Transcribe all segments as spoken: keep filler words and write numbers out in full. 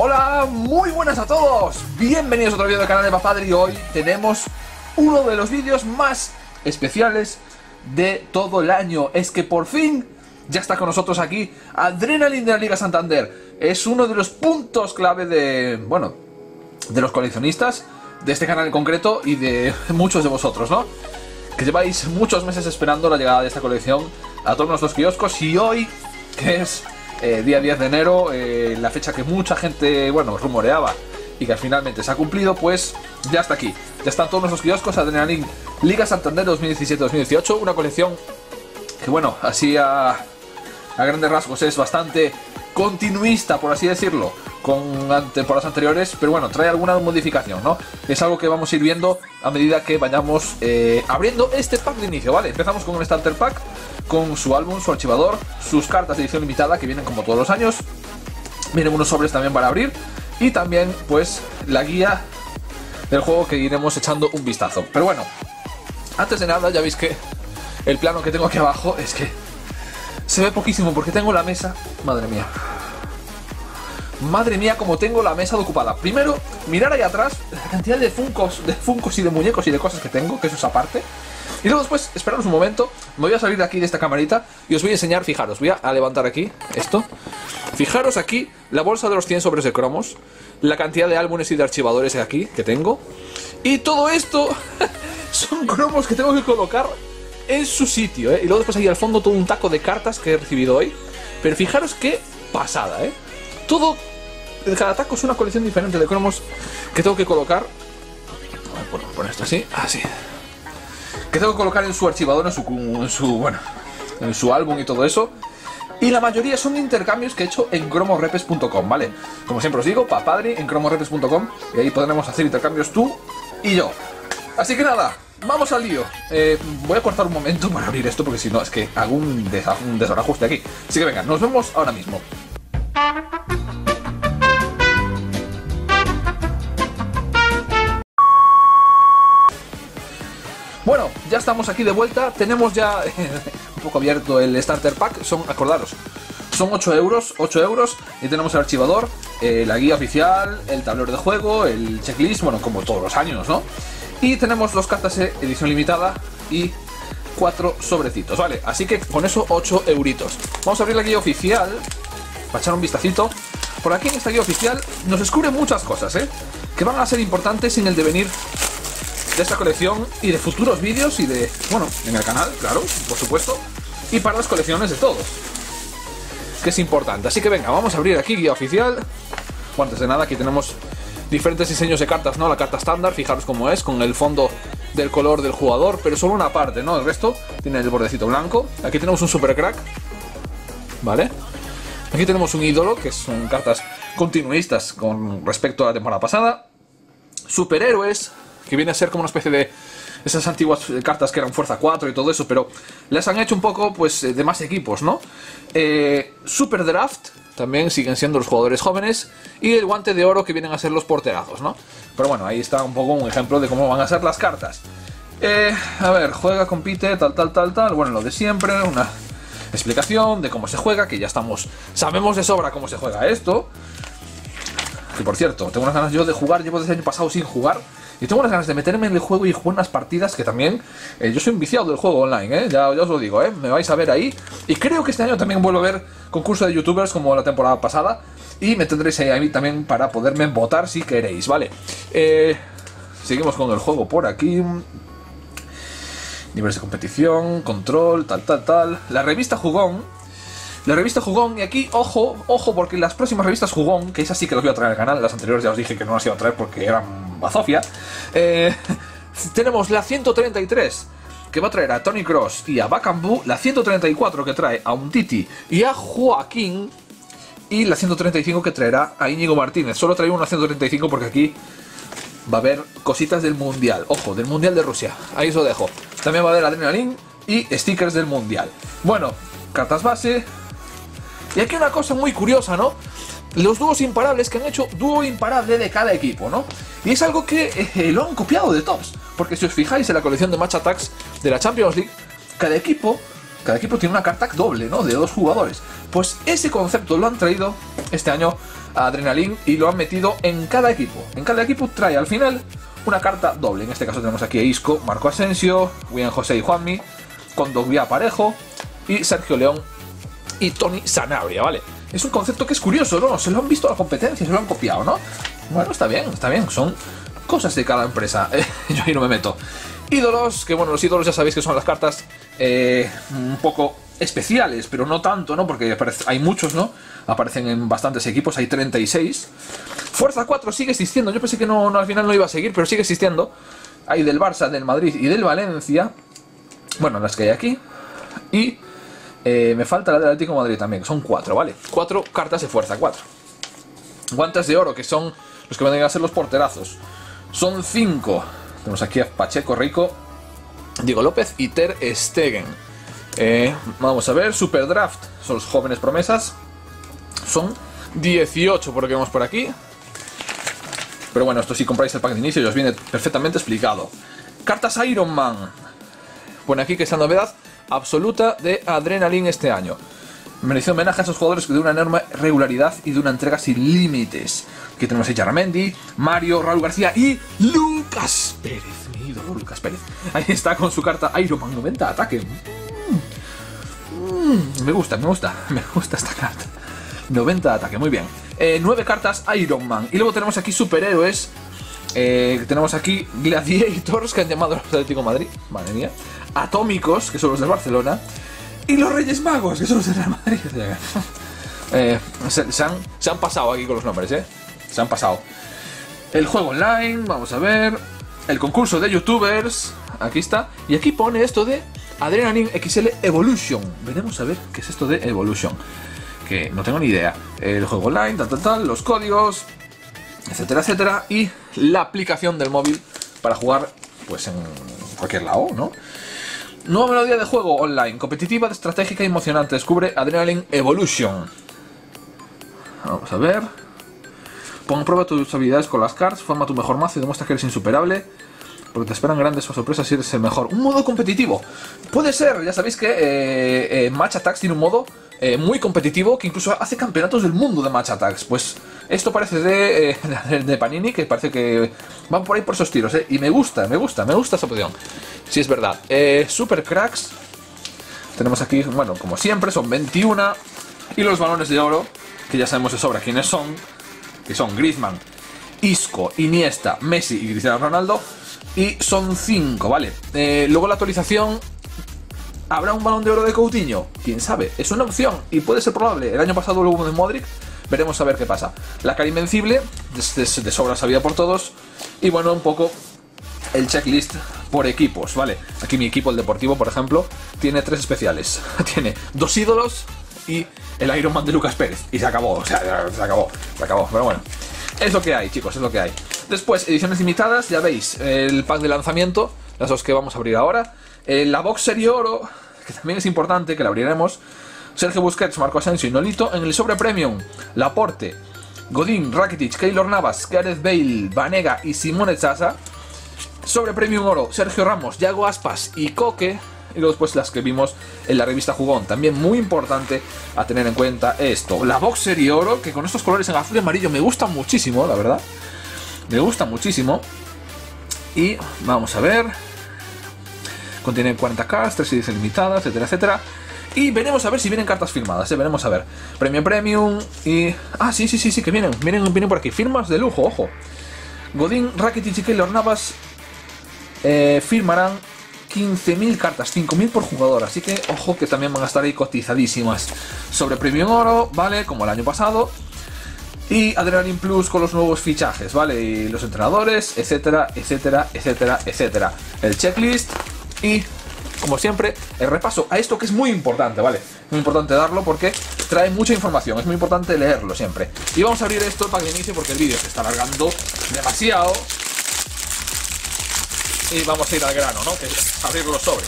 Hola, muy buenas a todos. Bienvenidos a otro vídeo del canal de Papadri. Y hoy tenemos uno de los vídeos más especiales de todo el año. Es que por fin ya está con nosotros aquí Adrenaline de la Liga Santander. Es uno de los puntos clave de, bueno, de los coleccionistas de este canal en concreto y de muchos de vosotros, ¿no? Que lleváis muchos meses esperando la llegada de esta colección a todos nuestros kioscos. Y hoy, que es eh, día diez de enero, eh, la fecha que mucha gente, bueno, rumoreaba y que finalmente se ha cumplido, pues ya está aquí. Ya están todos nuestros kioscos Adrenaline Liga Santander dos mil diecisiete dos mil dieciocho. Una colección que, bueno, así a, a grandes rasgos es bastante continuista, por así decirlo, con temporadas anteriores, pero bueno, trae alguna modificación, ¿no? Es algo que vamos a ir viendo a medida que vayamos eh, abriendo este pack de inicio, ¿vale? Empezamos con un Starter Pack, con su álbum, su archivador, sus cartas de edición limitada, que vienen como todos los años. Vienen unos sobres también para abrir, y también, pues, la guía del juego que iremos echando un vistazo. Pero bueno, antes de nada, ya veis que el plano que tengo aquí abajo es que se ve poquísimo porque tengo la mesa, madre mía. Madre mía, como tengo la mesa ocupada. Primero, mirar ahí atrás la cantidad de funcos, de funcos y de muñecos y de cosas que tengo, que eso es aparte. Y luego después, esperaros un momento, me voy a salir de aquí de esta camarita y os voy a enseñar, fijaros, voy a levantar aquí esto. Fijaros aquí la bolsa de los cien sobres de cromos, la cantidad de álbumes y de archivadores aquí que tengo. Y todo esto son cromos que tengo que colocar en su sitio, ¿eh? Y luego después ahí al fondo todo un taco de cartas que he recibido hoy. Pero fijaros qué pasada, ¿eh? Todo, cada taco es una colección diferente de cromos que tengo que colocar. Bueno, poner esto así, así. Que tengo que colocar en su archivador, en su, en su, bueno, en su álbum y todo eso. Y la mayoría son intercambios que he hecho en cromorepes punto com, ¿vale? Como siempre os digo, Papadri en cromorepes punto com, y ahí podremos hacer intercambios tú y yo. Así que nada, vamos al lío. Eh, voy a cortar un momento para abrir esto porque si no es que hago un, des un desajuste aquí. Así que venga, nos vemos ahora mismo. Bueno, ya estamos aquí de vuelta. Tenemos ya eh, un poco abierto el Starter Pack. Son, acordaros, son ocho euros, ocho euros. Y tenemos el archivador, eh, la guía oficial, el tablero de juego, el checklist, bueno, como todos los años, ¿no? Y tenemos dos cartas de edición limitada y cuatro sobrecitos, ¿vale? Así que con eso ocho euritos. Vamos a abrir la guía oficial para echar un vistacito. Por aquí en esta guía oficial nos descubre muchas cosas, ¿eh? Que van a ser importantes en el devenir de esta colección y de futuros vídeos y de, bueno, en el canal, claro, por supuesto, y para las colecciones de todos, que es importante. Así que venga, vamos a abrir aquí guía oficial. Bueno, antes de nada, aquí tenemos diferentes diseños de cartas, ¿no? La carta estándar, fijaros cómo es, con el fondo del color del jugador, pero solo una parte, ¿no? El resto tiene el bordecito blanco. Aquí tenemos un super crack, ¿vale? Aquí tenemos un ídolo, que son cartas continuistas con respecto a la temporada pasada. Superhéroes, que viene a ser como una especie de esas antiguas cartas que eran fuerza cuatro y todo eso, pero las han hecho un poco, pues, de más equipos, ¿no? Eh, Super Draft, también siguen siendo los jugadores jóvenes, y el guante de oro, que vienen a ser los porterazos, ¿no? Pero bueno, ahí está un poco un ejemplo de cómo van a ser las cartas. Eh, a ver, juega, compite, tal, tal, tal, tal, bueno, lo de siempre, una explicación de cómo se juega, que ya estamos, sabemos de sobra cómo se juega esto. Que por cierto, tengo unas ganas yo de jugar, llevo desde el año pasado sin jugar, y tengo unas ganas de meterme en el juego y jugar unas partidas que también, eh, yo soy un viciado del juego online, ¿eh? ya, ya os lo digo, ¿eh? Me vais a ver ahí. Y creo que este año también vuelvo a ver concurso de youtubers como la temporada pasada, y me tendréis ahí a mí también para poderme votar si queréis, ¿vale? Eh, seguimos con el juego por aquí. Niveles de competición, control, tal, tal, tal. La revista Jugón. La revista Jugón, y aquí, ojo, ojo, porque las próximas revistas Jugón, que esas sí que las voy a traer al canal, las anteriores ya os dije que no las iba a traer porque eran bazofia, eh, tenemos la ciento treinta y tres, que va a traer a Tony Cross y a Bakambu, la ciento treinta y cuatro que trae a Umtiti y a Joaquín, y la ciento treinta y cinco que traerá a Íñigo Martínez. Solo traigo una ciento treinta y cinco porque aquí va a haber cositas del Mundial, ojo, del Mundial de Rusia, ahí os lo dejo. También va a haber Adrenaline y stickers del Mundial. Bueno, cartas base. Y aquí una cosa muy curiosa, ¿no? Los dúos imparables, que han hecho dúo imparable de cada equipo, ¿no? Y es algo que eh, lo han copiado de Tops, porque si os fijáis en la colección de Match Attacks de la Champions League, cada equipo cada equipo tiene una carta doble, ¿no? De dos jugadores. Pues ese concepto lo han traído este año a Adrenaline y lo han metido en cada equipo. En cada equipo trae al final una carta doble. En este caso tenemos aquí a Isco, Marco Asensio, William José y Juanmi, Kondogbia Parejo y Sergio León y Tony Sanabria, ¿vale? Es un concepto que es curioso, ¿no? Se lo han visto a la competencia, se lo han copiado, ¿no? Bueno, está bien, está bien, son cosas de cada empresa. Yo ahí no me meto. Ídolos, que bueno, los ídolos ya sabéis que son las cartas eh, un poco especiales, pero no tanto, ¿no? Porque hay muchos, ¿no? Aparecen en bastantes equipos, hay treinta y seis. Fuerza cuatro sigue existiendo, yo pensé que no, no al final no iba a seguir, pero sigue existiendo. Hay del Barça, del Madrid y del Valencia. Bueno, las que hay aquí. Y eh, me falta la del Atlético de Madrid también, que son cuatro, ¿vale? Cuatro cartas de Fuerza cuatro. Guantes de oro, que son los que van a ser los porterazos. Son cinco. Tenemos aquí a Pacheco Rico, Diego López y Ter Stegen. Eh, vamos a ver, Super Draft, son los jóvenes promesas. Son dieciocho por lo que vemos por aquí. Pero bueno, esto si compráis el pack de inicio ya os viene perfectamente explicado. Cartas Iron Man. Pone aquí que es la novedad absoluta de Adrenaline este año. Merece homenaje a esos jugadores de una enorme regularidad y de una entrega sin límites. Aquí tenemos a Yaramendi, Mario, Raúl García y Lucas Pérez. Mi ídolo, Lucas Pérez. Ahí está con su carta Iron Man noventa de ataque. Mm, mm, me gusta, me gusta, me gusta esta carta. noventa de ataque, muy bien. Eh, nueve cartas Iron Man. Y luego tenemos aquí superhéroes. Eh, tenemos aquí Gladiators, que han llamado al Atlético de Madrid. Madre mía. Atómicos, que son los del Barcelona. Y los Reyes Magos, que son los del Real Madrid. eh, se, se, han, se han pasado aquí con los nombres, ¿eh? Se han pasado. El juego online, vamos a ver. El concurso de youtubers. Aquí está. Y aquí pone esto de Adrenaline X L Evolution. Veremos a ver qué es esto de Evolution. Que no tengo ni idea. El juego online, tal, tal, tal. Los códigos, etcétera, etcétera. Y la aplicación del móvil para jugar, pues en cualquier lado, ¿no? Nueva melodía de juego online, competitiva, estratégica y emocionante. Descubre Adrenaline Evolution. Vamos a ver. Pon a prueba tus habilidades con las cards, forma tu mejor mazo y demuestra que eres insuperable. Porque te esperan grandes sorpresas si eres el mejor. Un modo competitivo. Puede ser, ya sabéis que eh, eh, Match Attacks tiene un modo eh, muy competitivo que incluso hace campeonatos del mundo de Match Attacks. Pues esto parece de, eh, de Panini, que parece que van por ahí por esos tiros, ¿eh? Y me gusta, me gusta, me gusta esa opción. Sí, es verdad. Eh, Super Cracks. Tenemos aquí, bueno, como siempre, son veintiuno. Y los balones de oro, que ya sabemos de sobra quiénes son. Que son Griezmann, Isco, Iniesta, Messi y Cristiano Ronaldo. Y son cinco, ¿vale? Eh, luego la actualización. ¿Habrá un balón de oro de Coutinho? ¿Quién sabe? Es una opción y puede ser probable. El año pasado luego de Modric. Veremos a ver qué pasa. La cara invencible, de, de, de sobra sabida por todos. Y bueno, un poco el checklist por equipos, ¿vale? Aquí mi equipo, el Deportivo, por ejemplo, tiene tres especiales. Tiene dos ídolos y el Iron Man de Lucas Pérez. Y se acabó, o sea, se acabó, se acabó. Pero bueno, es lo que hay, chicos, es lo que hay. Después, ediciones limitadas, ya veis, el pack de lanzamiento, las dos que vamos a abrir ahora. Eh, la box serie oro, que también es importante, que la abriremos. Sergio Busquets, Marco Asensio y Nolito. En el sobre premium, Laporte, Godín, Rakitic, Keylor Navas, Gareth Bale, Vanega y Simone Zaza. Sobre premium oro, Sergio Ramos, Yago Aspas y Coque. Y luego después las que vimos en la revista Jugón. También muy importante a tener en cuenta esto. La box serie oro, que con estos colores en azul y amarillo me gustan muchísimo, la verdad. Me gusta muchísimo. Y vamos a ver. Contiene cuarenta cartas, tres ediciones limitadas, etcétera, etcétera. Y veremos a ver si vienen cartas firmadas, ¿eh? Veremos a ver. Premio Premium y... Ah, sí, sí, sí, sí, que vienen. Vienen, vienen por aquí. Firmas de lujo, ojo. Godín, Rakitic y Keylor Navas eh, firmarán quince mil cartas, cinco mil por jugador. Así que, ojo, que también van a estar ahí cotizadísimas. Sobre Premium Oro, ¿vale? Como el año pasado. Y Adrenaline Plus con los nuevos fichajes, ¿vale? Y los entrenadores, etcétera, etcétera, etcétera, etcétera. El checklist y, como siempre, el repaso a esto que es muy importante, ¿vale? Muy importante darlo porque trae mucha información, es muy importante leerlo siempre. Y vamos a abrir esto para el inicio porque el vídeo se está alargando demasiado. Y vamos a ir al grano, ¿no? Que es abrir los sobres.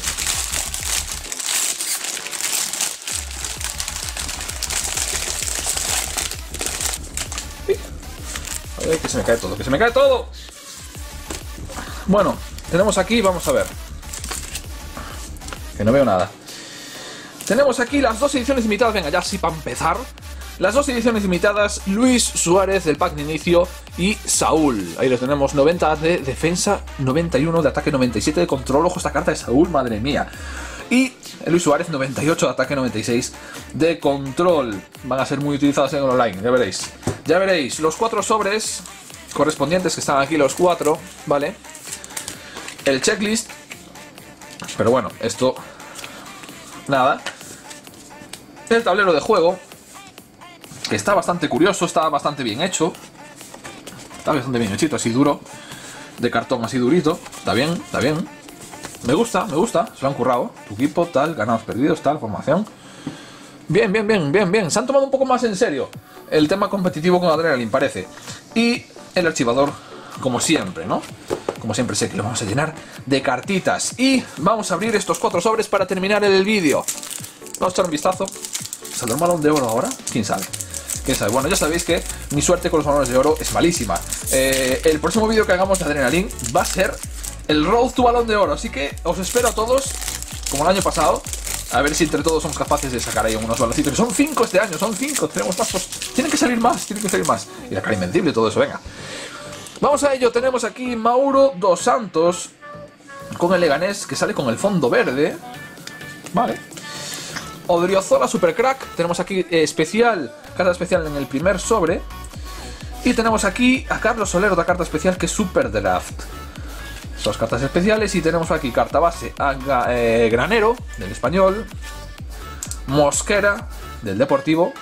Ay, que se me cae todo, que se me cae todo. Bueno, tenemos aquí, vamos a ver. Que no veo nada. Tenemos aquí las dos ediciones limitadas. Venga, ya sí, para empezar. Las dos ediciones limitadas, Luis Suárez del pack de inicio y Saúl. Ahí los tenemos, noventa de defensa, noventa y uno de ataque, noventa y siete de control. Ojo, esta carta de Saúl, madre mía. Y Luis Suárez, noventa y ocho de ataque, noventa y seis de control. Van a ser muy utilizados en el online, ya veréis. Ya veréis, los cuatro sobres correspondientes, que están aquí los cuatro, ¿vale? El checklist. Pero bueno, esto... nada. El tablero de juego, que está bastante curioso, está bastante bien hecho. Está bastante bien hechito, así duro. De cartón así durito. Está bien, está bien. Me gusta, me gusta, se lo han currado. Tu equipo, tal, ganados, perdidos, tal, formación. Bien, bien, bien, bien, bien. Se han tomado un poco más en serio el tema competitivo con Adrenaline, parece. Y el archivador, como siempre, ¿no? Como siempre sé que lo vamos a llenar de cartitas. Y vamos a abrir estos cuatro sobres para terminar el vídeo. Vamos a echar un vistazo. ¿Saldrá un balón de oro ahora? ¿Quién sabe? ¿Quién sabe? Bueno, ya sabéis que mi suerte con los balones de oro es malísima. Eh, el próximo vídeo que hagamos de Adrenaline va a ser el Road to Balón de Oro. Así que os espero a todos, como el año pasado, a ver si entre todos somos capaces de sacar ahí unos baloncitos. Que son cinco este año, son cinco. Tenemos más, pues, tienen que salir más, tienen que salir más. Y la cara invencible y todo eso, venga. Vamos a ello, tenemos aquí Mauro dos Santos con el Leganés, que sale con el fondo verde. Vale. Odriozola Supercrack, tenemos aquí eh, especial, carta especial en el primer sobre. Y tenemos aquí a Carlos Soler, otra carta especial que es Super Draft. Son las cartas especiales y tenemos aquí carta base a eh, Granero, del Español, Mosquera, del Deportivo,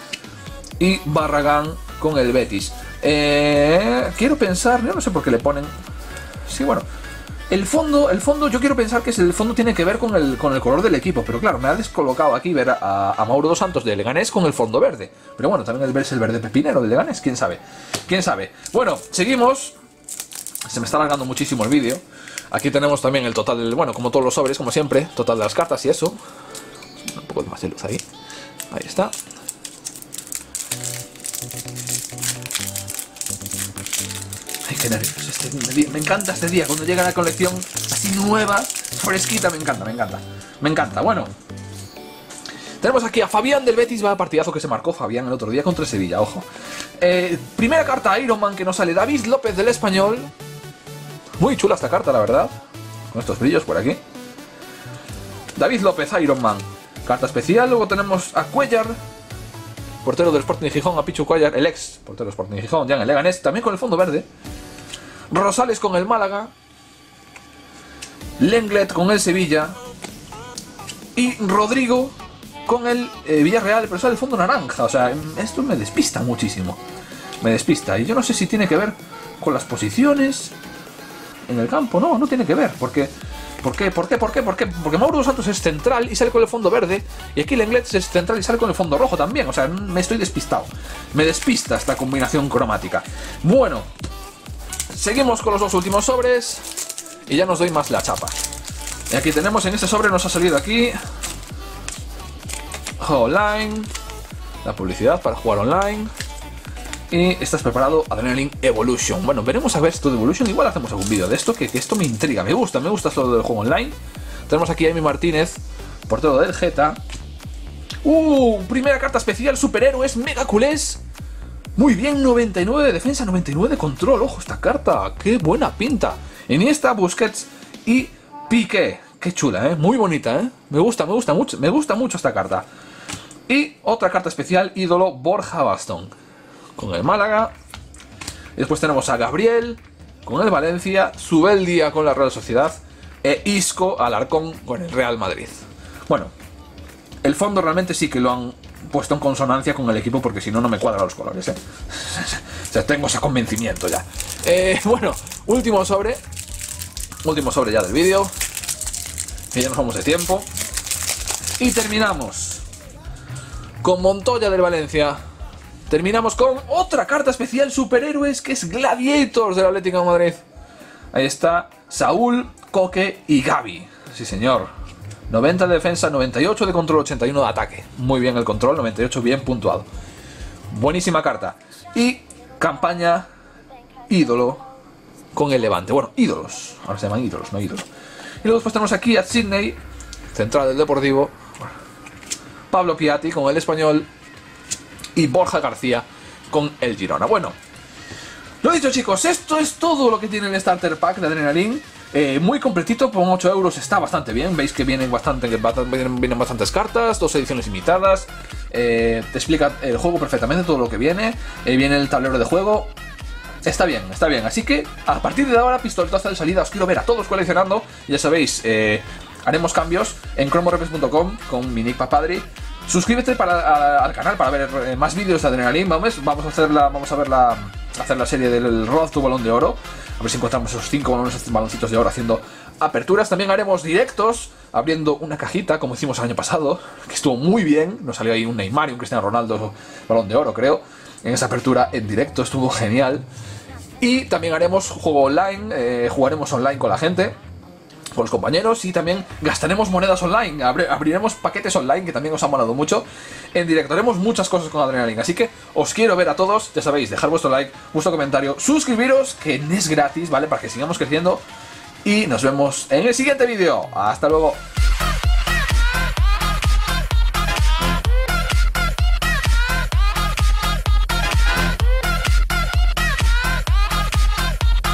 y Barragán con el Betis. Eh, quiero pensar, yo no sé por qué le ponen... Sí, bueno... El fondo, el fondo, yo quiero pensar que el fondo tiene que ver con el, con el color del equipo, pero claro, me ha descolocado aquí ver a, a Mauro dos Santos de Leganés con el fondo verde. Pero bueno, también el verse el verde pepinero de Leganés, quién sabe, quién sabe. Bueno, seguimos. Se me está alargando muchísimo el vídeo. Aquí tenemos también el total, del, bueno, como todos los sobres, como siempre, total de las cartas y eso. Un poco más de luz ahí. Ahí está. Ay, qué nervios, este día, me encanta este día, cuando llega la colección así nueva, fresquita, me encanta, me encanta, me encanta. Bueno, tenemos aquí a Fabián del Betis, va a partidazo que se marcó Fabián el otro día contra Sevilla, ojo. Eh, primera carta Iron Man que nos sale, David López del Español. Muy chula esta carta, la verdad, con estos brillos por aquí. David López, Iron Man, carta especial. Luego tenemos a Cuellar, portero del Sporting de Gijón, a Pichu Cuellar, el ex portero del Sporting de Gijón, ya en el Leganés, también con el fondo verde. Rosales con el Málaga, Lenglet con el Sevilla y Rodrigo con el eh, Villarreal, pero sale el fondo naranja. O sea, esto me despista muchísimo, me despista, y yo no sé si tiene que ver con las posiciones en el campo. No, no tiene que ver, porque ¿por qué? ¿Por qué? ¿Por qué? ¿Por qué? Porque Mauro dos Santos es central y sale con el fondo verde, y aquí Lenglet es central y sale con el fondo rojo también. O sea, me estoy despistado, me despista esta combinación cromática. Bueno, seguimos con los dos últimos sobres y ya nos doy más la chapa. Y aquí tenemos, en este sobre nos ha salido aquí online, la publicidad para jugar online. Y estás preparado, Adrenaline Evolution. Bueno, veremos a ver esto de Evolution. Igual hacemos algún vídeo de esto, que, que esto me intriga, me gusta, me gusta esto del juego online. Tenemos aquí a Emi Martínez, portero del Geta. Uh, primera carta especial, superhéroes, mega culés. Muy bien, noventa y nueve de defensa, noventa y nueve de control. Ojo, esta carta, qué buena pinta. Iniesta, Busquets y Piqué. Qué chula, ¿eh? Muy bonita, ¿eh? Me gusta, me gusta mucho, me gusta mucho esta carta. Y otra carta especial, ídolo, Borja Bastón, con el Málaga. Y después tenemos a Gabriel con el Valencia, Zubeldia con la Real Sociedad e Isco Alarcón con el Real Madrid. Bueno, el fondo realmente sí que lo han puesto en consonancia con el equipo, porque si no, no me cuadran los colores, ¿eh? O sea, tengo ese convencimiento ya. Eh, bueno, último sobre. Último sobre ya del vídeo, que ya nos vamos de tiempo. Y terminamos con Montoya del Valencia. Terminamos con otra carta especial, superhéroes, que es Gladiators del Atlético de Madrid. Ahí está Saúl, Coque y Gaby. Sí, señor. noventa de defensa, noventa y ocho de control, ochenta y uno de ataque. Muy bien el control, noventa y ocho bien puntuado. Buenísima carta. Y campaña ídolo con el Levante. Bueno, ídolos. Ahora se llaman ídolos, no ídolos. Y luego después tenemos aquí a Sydney, central del Deportivo. Pablo Piatti con el Español. y Borja García con el Girona. Bueno, lo dicho chicos, esto es todo lo que tiene el Starter Pack de Adrenaline. Eh, muy completito, por ocho euros está bastante bien. Veis que vienen, bastante, vienen, vienen bastantes cartas, dos ediciones limitadas. Eh, te explica el juego perfectamente, todo lo que viene. Eh, viene el tablero de juego. Está bien, está bien. Así que a partir de ahora, pistoletazo de salida, os quiero ver a todos coleccionando. Ya sabéis, eh, haremos cambios en cromorepes punto com con mi nick Papadri. Suscríbete para, a, al canal para ver eh, más vídeos de Adrenaline. Vamos, vamos a hacer la, vamos a ver la, hacer la serie del Road to Balón de Oro. A ver si encontramos esos cinco balones, baloncitos de oro haciendo aperturas. También haremos directos abriendo una cajita, como hicimos el año pasado, que estuvo muy bien. Nos salió ahí un Neymar y un Cristiano Ronaldo Balón de Oro, creo. En esa apertura en directo estuvo genial. Y también haremos juego online, eh, jugaremos online con la gente, con los compañeros, y también gastaremos monedas online, Abri abriremos paquetes online, que también os han molado mucho. En directo haremos muchas cosas con Adrenaline, así que os quiero ver a todos. Ya sabéis, dejar vuestro like, vuestro comentario, suscribiros, que es gratis, ¿vale? Para que sigamos creciendo. Y nos vemos en el siguiente vídeo. Hasta luego.